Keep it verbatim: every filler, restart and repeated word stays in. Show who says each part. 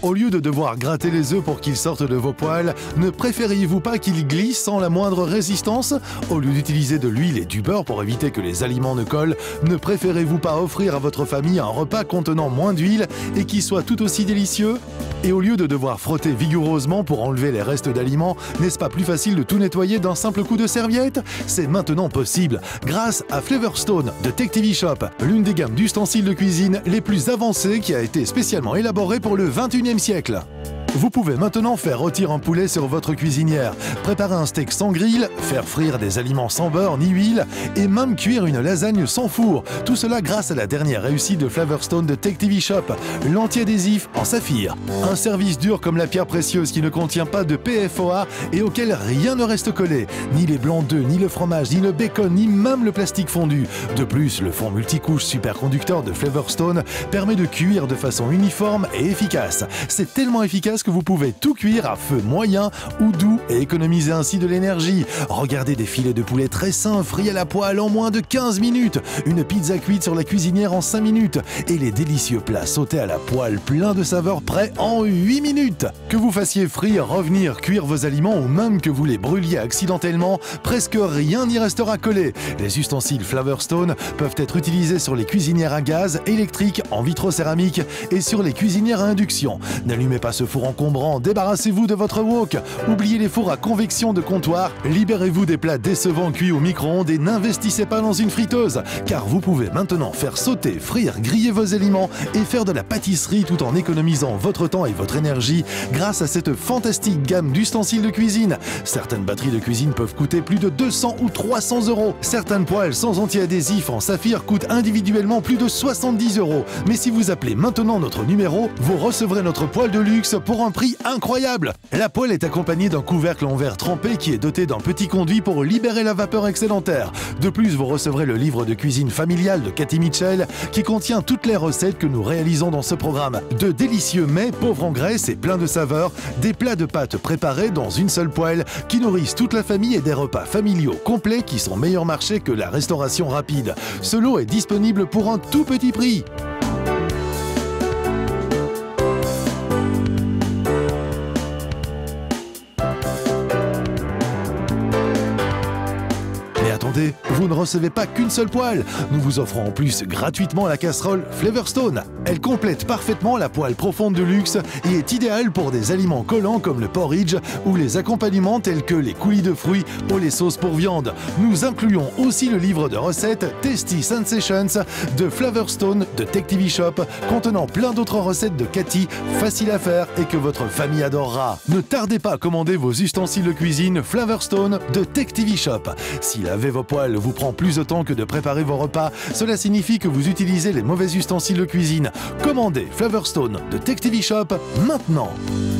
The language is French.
Speaker 1: Au lieu de devoir gratter les œufs pour qu'ils sortent de vos poêles, ne préfériez-vous pas qu'ils glissent sans la moindre résistance? Au lieu d'utiliser de l'huile et du beurre pour éviter que les aliments ne collent, ne préférez-vous pas offrir à votre famille un repas contenant moins d'huile et qui soit tout aussi délicieux? Et au lieu de devoir frotter vigoureusement pour enlever les restes d'aliments, n'est-ce pas plus facile de tout nettoyer d'un simple coup de serviette? C'est maintenant possible grâce à Flavorstone de Tech T V Shop, l'une des gammes d'ustensiles de cuisine les plus avancées qui a été spécialement élaborée pour le vingt et unième siècle. Vous pouvez maintenant faire rôtir un poulet sur votre cuisinière, préparer un steak sans grill, faire frire des aliments sans beurre ni huile et même cuire une lasagne sans four. Tout cela grâce à la dernière réussite de Flavorstone de Tech T V Shop, l'anti-adhésif en saphir. Un service dur comme la pierre précieuse qui ne contient pas de P F O A et auquel rien ne reste collé. Ni les blancs d'œufs, ni le fromage, ni le bacon, ni même le plastique fondu. De plus, le fond multicouche superconducteur de Flavorstone permet de cuire de façon uniforme et efficace. C'est tellement efficace que vous pouvez tout cuire à feu moyen ou doux et économiser ainsi de l'énergie. Regardez des filets de poulet très sains frits à la poêle en moins de quinze minutes, une pizza cuite sur la cuisinière en cinq minutes et les délicieux plats sautés à la poêle pleins de saveurs prêts en huit minutes. Que vous fassiez frire, revenir, cuire vos aliments ou même que vous les brûliez accidentellement, presque rien n'y restera collé. Les ustensiles Flavorstone peuvent être utilisés sur les cuisinières à gaz, électriques, en vitrocéramique et sur les cuisinières à induction. N'allumez pas ce four encombrant, débarrassez-vous de votre wok. Oubliez les fours à convection de comptoir, libérez-vous des plats décevants cuits au micro-ondes et n'investissez pas dans une friteuse, car vous pouvez maintenant faire sauter, frire, griller vos aliments et faire de la pâtisserie tout en économisant votre temps et votre énergie grâce à cette fantastique gamme d'ustensiles de cuisine. Certaines batteries de cuisine peuvent coûter plus de deux cents ou trois cents euros. Certaines poêles sans anti-adhésif en saphir coûtent individuellement plus de soixante-dix euros. Mais si vous appelez maintenant notre numéro, vous recevrez notre poêle de luxe pour un prix incroyable. La poêle est accompagnée d'un couvercle en verre trempé qui est doté d'un petit conduit pour libérer la vapeur excédentaire. De plus, vous recevrez le livre de cuisine familiale de Cathy Mitchell qui contient toutes les recettes que nous réalisons dans ce programme. De délicieux mets pauvres en graisse et pleins de saveurs, des plats de pâtes préparés dans une seule poêle qui nourrissent toute la famille et des repas familiaux complets qui sont meilleur marché que la restauration rapide. Ce lot est disponible pour un tout petit prix. Attendez, vous ne recevez pas qu'une seule poêle. Nous vous offrons en plus gratuitement la casserole Flavorstone. Elle complète parfaitement la poêle profonde de luxe et est idéale pour des aliments collants comme le porridge ou les accompagnements tels que les coulis de fruits ou les sauces pour viande. Nous incluons aussi le livre de recettes Tasty Sensations de Flavorstone de Tech T V Shop contenant plein d'autres recettes de Cathy, faciles à faire et que votre famille adorera. Ne tardez pas à commander vos ustensiles de cuisine Flavorstone de Tech T V Shop. Si laver vos poêles vous prend plus de temps que de préparer vos repas, cela signifie que vous utilisez les mauvais ustensiles de cuisine. Commandez Flavorstone de Tech T V Shop maintenant.